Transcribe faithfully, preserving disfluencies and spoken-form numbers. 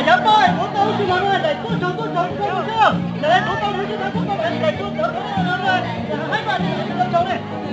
lớn thôi, bố tôi chứ mà để tôi sống tôi sống tôi chưa, để bố tôi nói chứ tôi không phải để tôi sống tôi hai bạn đi sống này.